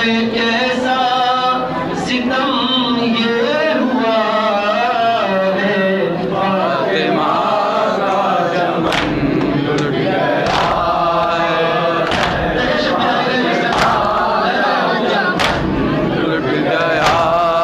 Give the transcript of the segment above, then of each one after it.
कैसा सितम ये हुआ है, फातिमा का चमन लुट गया है, लुट गया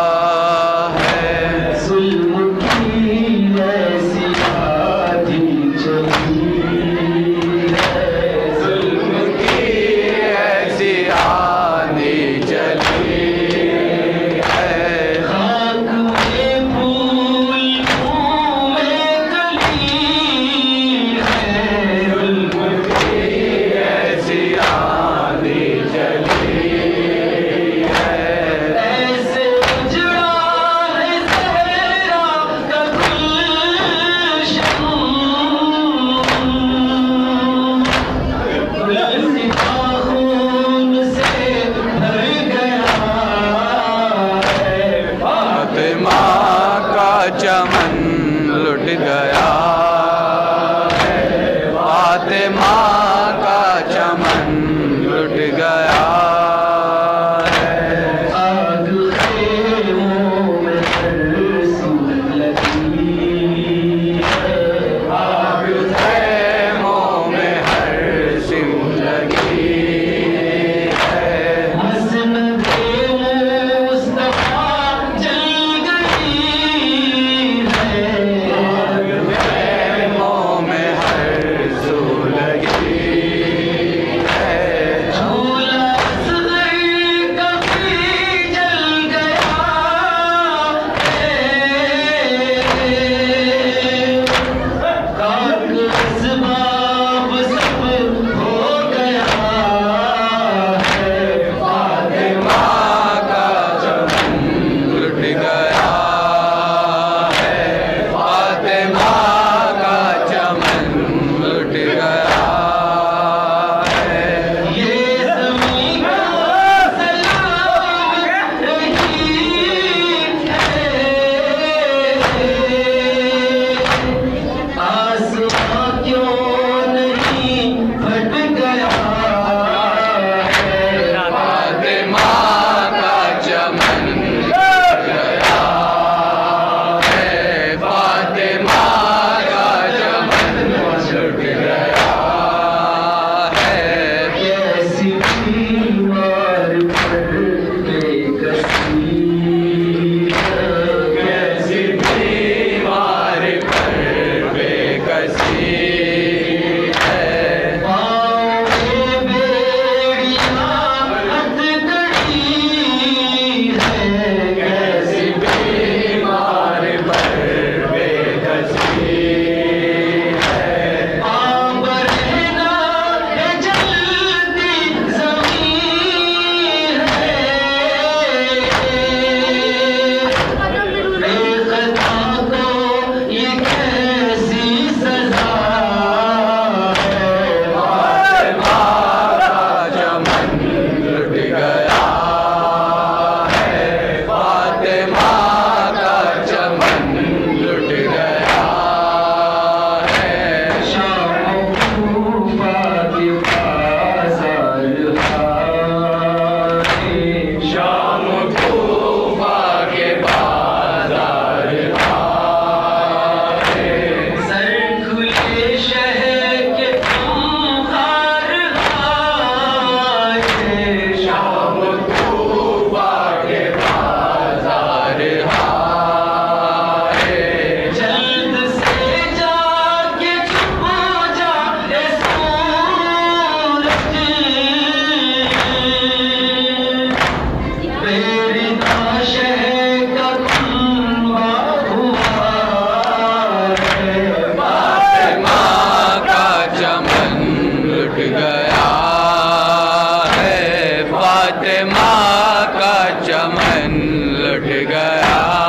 है। जुल्म की ऐसी आधी चली है, जुल्म की ऐसी आधी चली है। खाक में फूल मुँह में कली है, जुल्म की ऐसी आधी चली है। ऐसे उजड़ा है सहरा का गुलशन, गुलसिता खून से भर गया है, फातिमा का चमन लुट गया है, फातिमा का चमन लुट गया है। आग खेमों में हरसू लगी है, आग खेमों में हरसू लगी है। मसनद-ए मुस्तफा जल गई है, आग खेमों में हरसू लगी है। झूला असग़र का भी जल गया है, खाक असबाब सब हो गया है, फातिमा का चमन लुट गया है, फातिमा का चमन लुट गया है। ये ज़मीं का सलाम रही है, आसमां क्यों नहीं फट गया है, फातिमा का चमन लुट गया है, फातिमा का चमन लुट गया है। कैसी बीमार पर बेकसी है, कैसी बीमार पर बेकसी है। पाँव में बेड़ियाँ हथकड़ी है, कैसी बीमार पर बेकसी है। आम रहना है जलती ज़मीन है, बेख़ता को ये कैसी सज़ा है, फातिमा का चमन लुट गया है, फातिमा का चमन लुट गया है। शाम कूफा के बाज़ार हाय, शाम कूफा के बाज़ार हाय, सर खुले शहर के अंबार हाय, शाम कूफा के बाज़ार हाय। जल्द से जाके छुप जा ए सूरज, बेरिदा शहर का कुंबा हुआ है, फातिमा का चमन लुट गया है, फातिमा का चमन लुट गया